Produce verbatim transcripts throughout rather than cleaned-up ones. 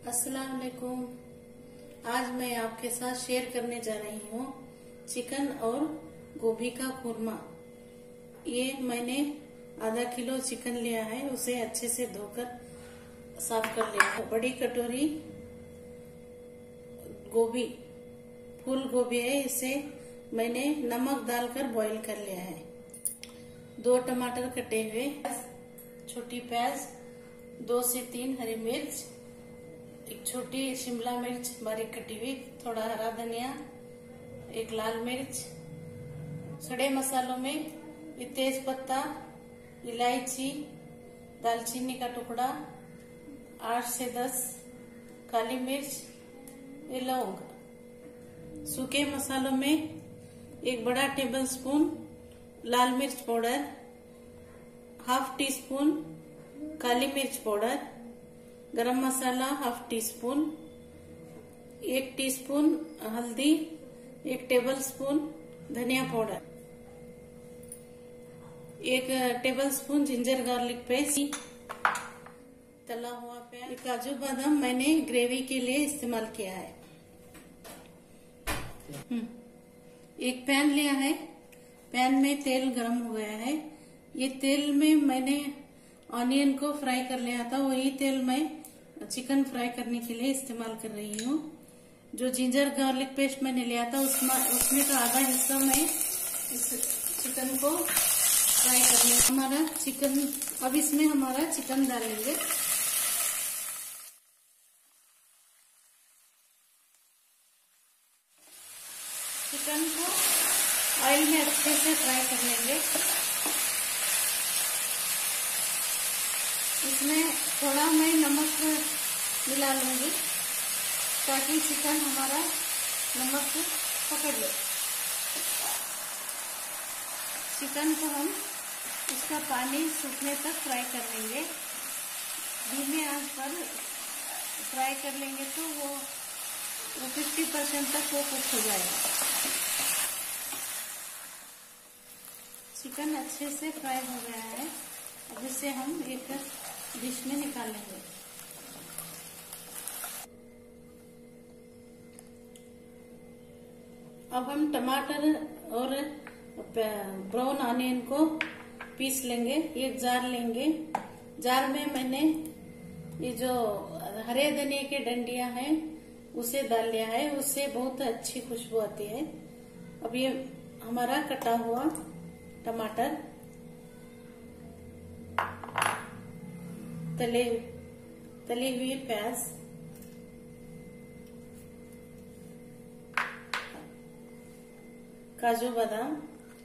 अस्सलाम वालेकुम। आज मैं आपके साथ शेयर करने जा रही हूँ चिकन और गोभी का खुरमा। ये मैंने आधा किलो चिकन लिया है, उसे अच्छे से धोकर साफ कर लिया है। बड़ी कटोरी गोभी, फूल गोभी है, इसे मैंने नमक डालकर बॉईल कर लिया है। दो टमाटर कटे हुए, छोटी प्याज, दो से तीन हरी मिर्च, एक छोटी शिमला मिर्च बारीक कटी हुई, थोड़ा हरा धनिया, एक लाल मिर्च। सड़े मसालों में ये तेज पत्ता, इलायची, दालचीनी का टुकड़ा, आठ से दस काली मिर्च, ये लौंग। सूखे मसालों में एक बड़ा टेबल स्पून लाल मिर्च पाउडर, हाफ टी स्पून काली मिर्च powder, garam masala half teaspoon, एक टीस्पून हल्दी, एक टेबल स्पून धनिया पाउडर, एक tablespoon ginger garlic paste, तला हुआ प्याज। काजू बादाम मैंने ग्रेवी के लिए इस्तेमाल किया है। एक पैन लिया है, पैन में तेल गरम हो गया है। ये तेल में मैंने ऑनियन को फ्राई कर लिया था, वही तेल मैं चिकन फ्राई करने के लिए इस्तेमाल कर रही हूँ। जो जिंजर गार्लिक पेस्ट मैंने लिया था उसमें उसमें का आधा हिस्सा मैं इस चिकन को फ्राई कर लिया। हमारा चिकन, अब इसमें हमारा चिकन डालेंगे। चिकन को ऑयल में अच्छे से फ्राई कर लेंगे। इसमें थोड़ा मैं नमक मिला लूंगी ताकि चिकन हमारा नमक पकड़ ले। चिकन को हम इसका पानी सूखने तक फ्राई कर लेंगे। धीमे आंच पर फ्राई कर लेंगे तो वो वो फिफ्टी परसेंट तक वो कुक हो जाएगा। चिकन अच्छे से फ्राई हो गया है, अब इसे हम एक डिश में निकालेंगे। अब हम टमाटर और ब्राउन ऑनियन को पीस लेंगे। एक जार लेंगे, जार में मैंने ये जो हरे धनिया के डंडियां हैं उसे डाल लिया है, उससे बहुत अच्छी खुशबू आती है। अब ये हमारा कटा हुआ टमाटर, तले तली हुई प्याज, काजू बादाम,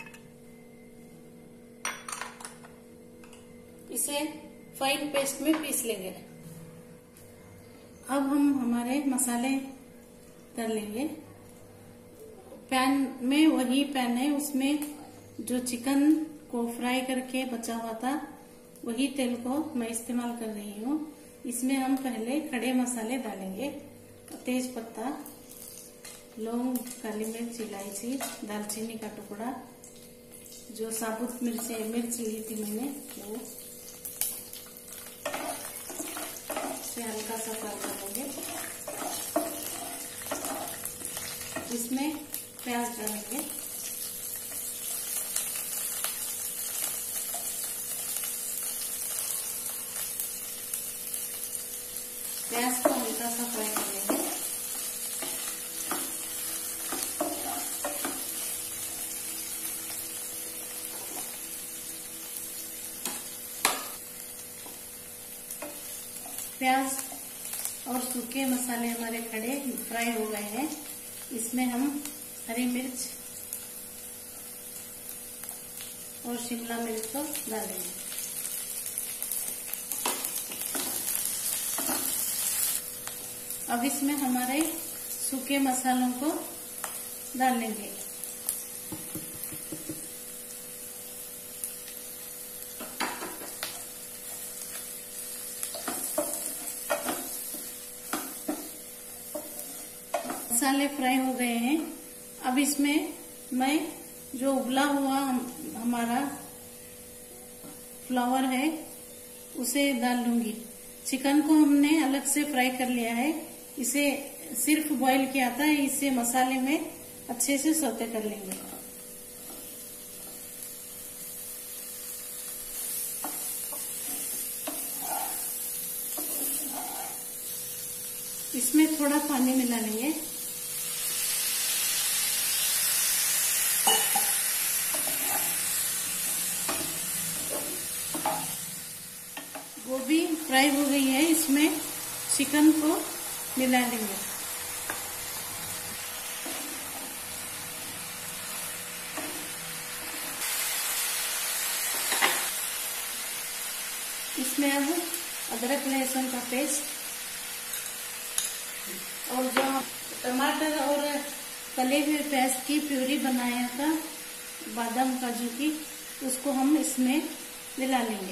इसे फाइन पेस्ट में पीस लेंगे। अब हम हमारे मसाले डाल लेंगे। पैन में, वही पैन है, उसमें जो चिकन को फ्राई करके बचा हुआ था वही तेल को मैं इस्तेमाल कर रही हूँ। इसमें हम पहले खड़े मसाले डालेंगे। तेज पत्ता, लौंग, काली मिर्च, इलायची, दालचीनी का टुकड़ा, जो साबुत मिर्च मिर्च ली थी मैंने वो, इसे हल्का सा फ्राई करेंगे। इसमें प्याज डालेंगे। प्याज को हल्का सा फ्राई कर लेंगे। प्याज और सूखे मसाले हमारे खड़े फ्राई हो गए हैं। इसमें हम हरी मिर्च और शिमला मिर्च को डालेंगे। अब इसमें हमारे सूखे मसालों को डाल लेंगे। मसाले फ्राई हो गए हैं। अब इसमें मैं जो उबला हुआ हमारा फ्लावर है उसे डाल लूंगी। चिकन को हमने अलग से फ्राई कर लिया है। इसे सिर्फ बॉईल किया था, इसे मसाले में अच्छे से सौते कर लेंगे। इसमें थोड़ा पानी मिला लेंगे। गोभी फ्राई हो गई है, इसमें चिकन को मिला लेंगे। इसमें अब अदरक लहसुन का पेस्ट और जो टमाटर और तले हुए प्याज की प्यूरी बनाया था बादाम काजू की, उसको हम इसमें मिला लेंगे।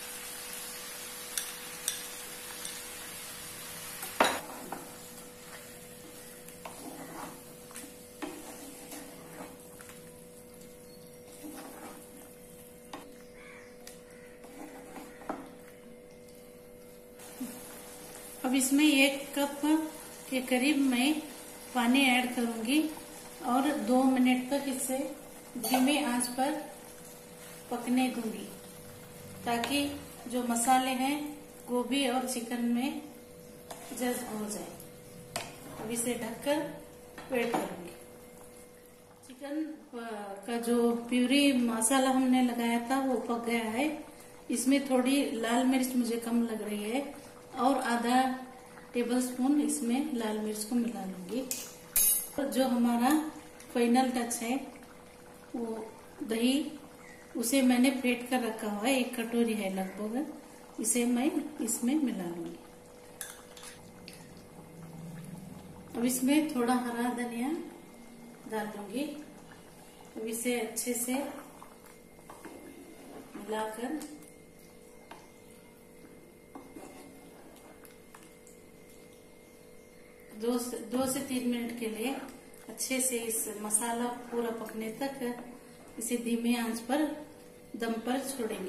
अब इसमें एक कप के करीब मैं पानी ऐड करूंगी और दो मिनट तक इसे धीमे आंच पर पकने दूंगी, ताकि जो मसाले हैं गोभी और चिकन में जज्ब हो जाए। अब इसे ढककर वेट करूंगी। चिकन का जो प्यूरी मसाला हमने लगाया था वो पक गया है। इसमें थोड़ी लाल मिर्च मुझे कम लग रही है और आधा टेबल स्पून इसमें लाल मिर्च को मिला लूंगी। और जो हमारा फाइनल टच है वो दही, उसे मैंने फेंट कर रखा हुआ है, एक कटोरी है लगभग, इसे मैं इसमें मिला लूंगी। अब इसमें थोड़ा हरा धनिया डाल दूंगी। अब इसे अच्छे से मिलाकर दो से दो से तीन मिनट के लिए अच्छे से इस मसाला पूरा पकने तक इसे धीमे आंच पर दम पर छोड़ेंगे।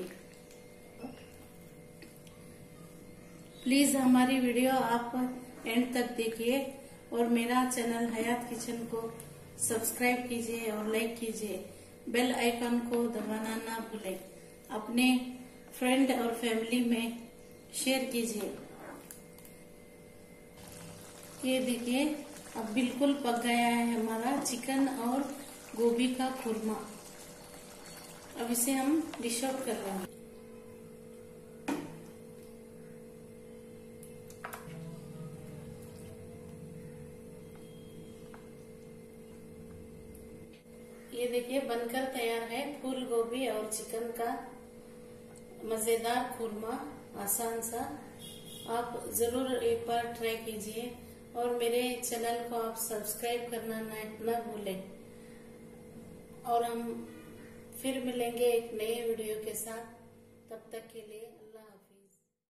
प्लीज हमारी वीडियो आप एंड तक देखिए और मेरा चैनल हयात किचन को सब्सक्राइब कीजिए और लाइक कीजिए। बेल आइकन को दबाना ना भूलें। अपने फ्रेंड और फैमिली में शेयर कीजिए। ये देखिए अब बिल्कुल पक गया है हमारा चिकन और गोभी का खुरमा। अब इसे हम डिश आउट कर लेंगे। ये देखिए बनकर तैयार है फूल गोभी और चिकन का मजेदार खुरमा, आसान सा। आप जरूर एक बार ट्राई कीजिए और मेरे चैनल को आप सब्सक्राइब करना ना भूलें। और हम फिर मिलेंगे एक नए वीडियो के साथ। तब तक के लिए